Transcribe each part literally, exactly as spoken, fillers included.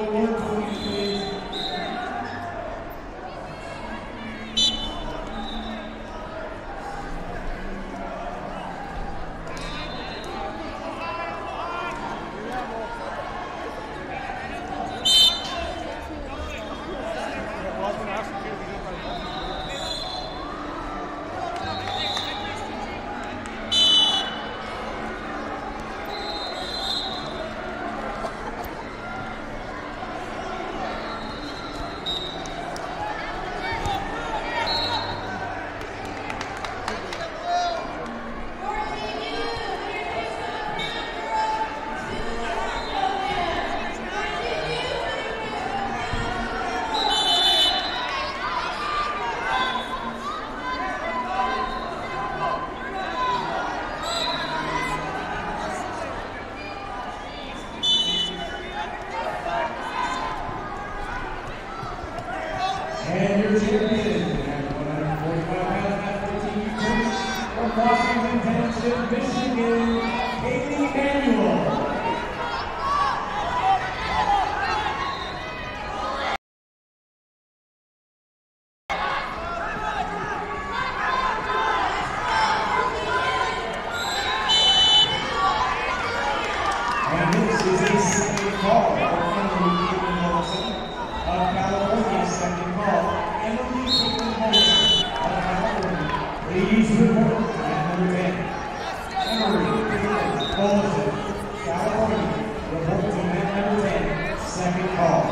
award, please. And your champion at one hundred forty-five pounds after Team Coach from Washington Township, Michigan, Kaylee Manuel. And this is a second call for Emily Caitlin Wilson of California. Second call, Emily Caitlin Wilson of California. Please report to mat number ten. Emily Caitlin Wilson, California. Report to mat number ten. Second call.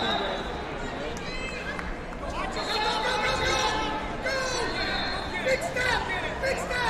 Big step! Big step!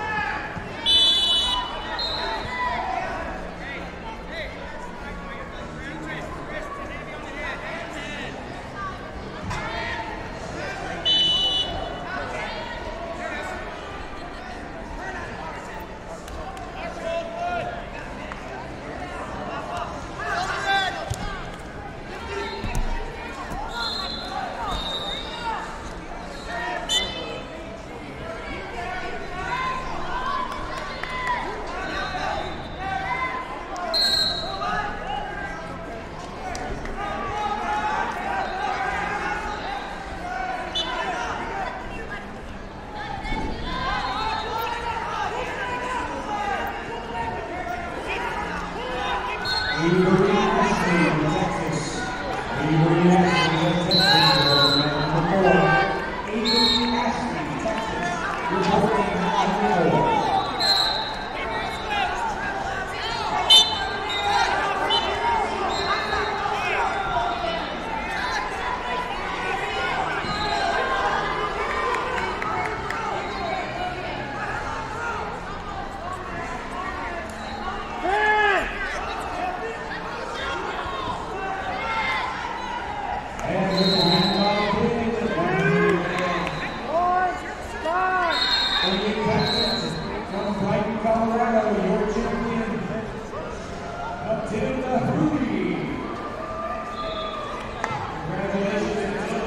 Avery Ashley of Texas. Avery Ashley of Texas. Number four. Avery Ashley, Texas. Reporting number four. From Brighton, Colorado, your champion, Matilda Rudy. Congratulations, Matilda.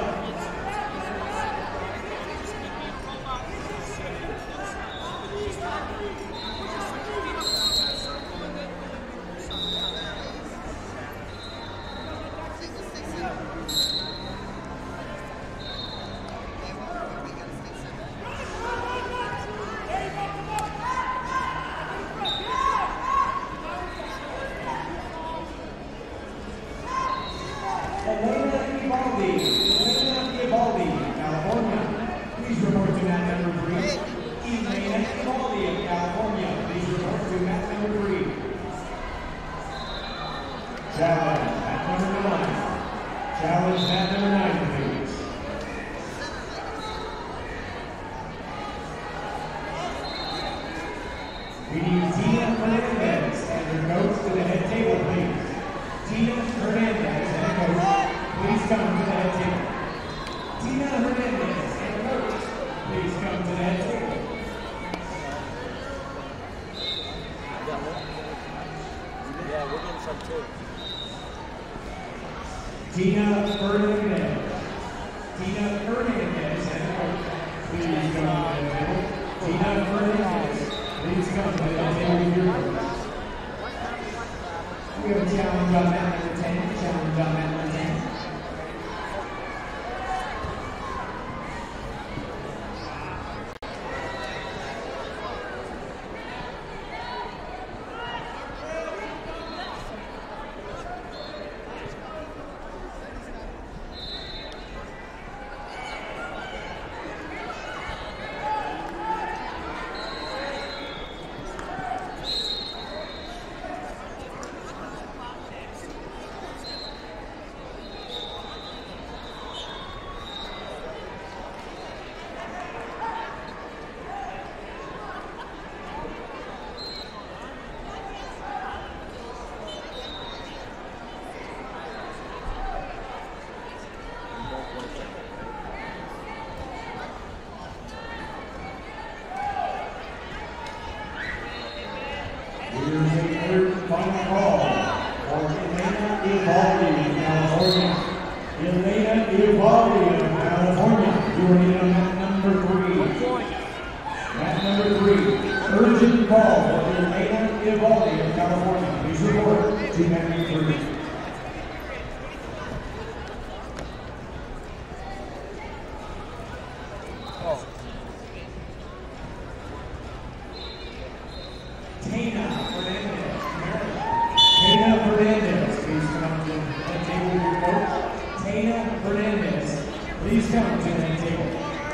Elena Ibaldi, Elena Ibaldi, California. Please report to mat number three. Elena Ibaldi of California. Please report to mat number three. Challenge mat number nine. Challenge mat number nine, please. We need Tina Hernandez and her coach to the head table, please. Tina Hernandez and her coach. Please come to the head table. Tina Hernandez and coach, please come to the head table. Yeah, we're getting some too. Tina Hernandez. Tina Hernandez and coach, please come to the head table. Tina Hernandez, please come to the head table with your coach. We have a challenge on mat number ten, challenge on mat Evaldi of California. You are in on mat number three. Mat number three. Urgent ball for Elena Evaldi of California. Please report to mat number three. Tana Fernandez, Maryland. Tana Fernandez, please come to the table with your coach. Tana Fernandez, please come to the table.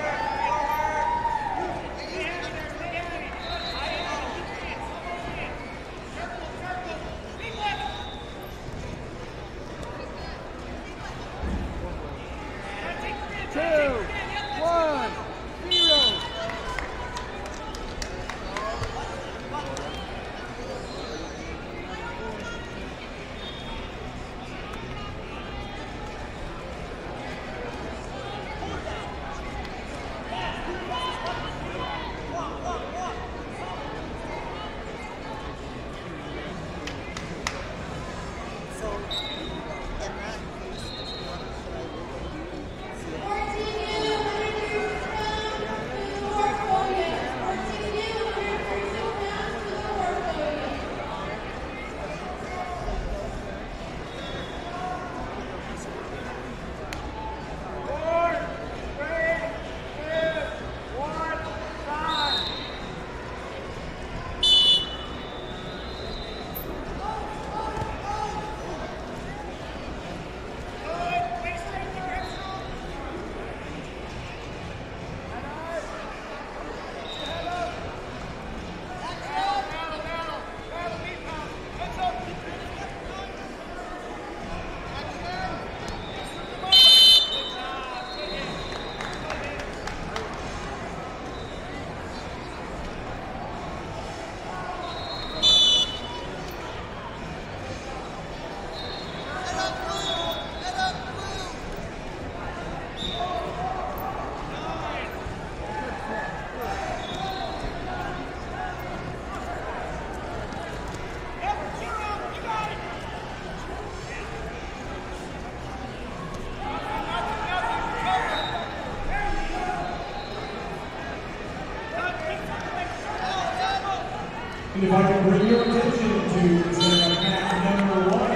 If I can bring your attention to mat number one,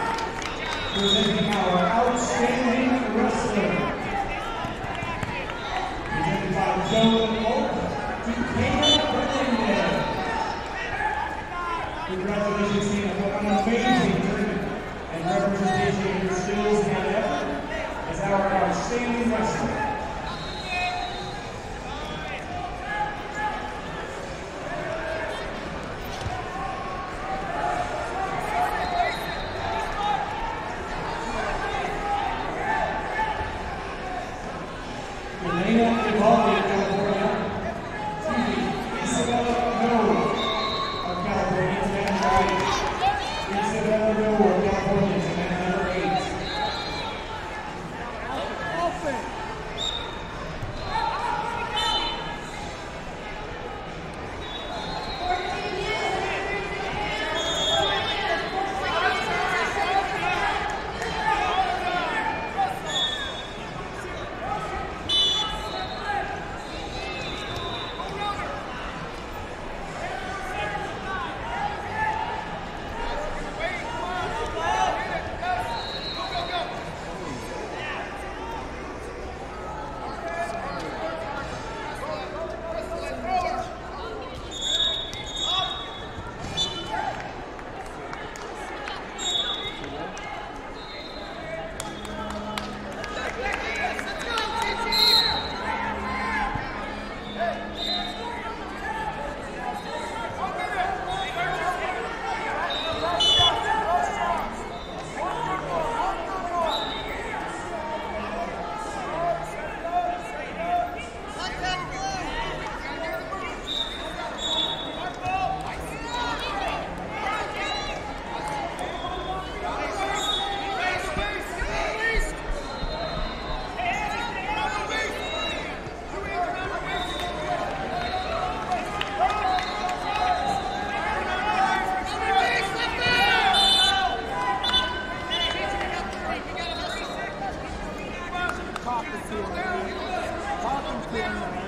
presenting our outstanding wrestler, presented by Joe Olta, to Tana Fernandez. Congratulations, Tina, for an amazing tournament and representation of your skills and effort as our outstanding wrestler. Elena Evaldi of California. Excuse me, Isabella No of California is mat number eight. Isabella No of California is mat number eight. to him. Talking to him.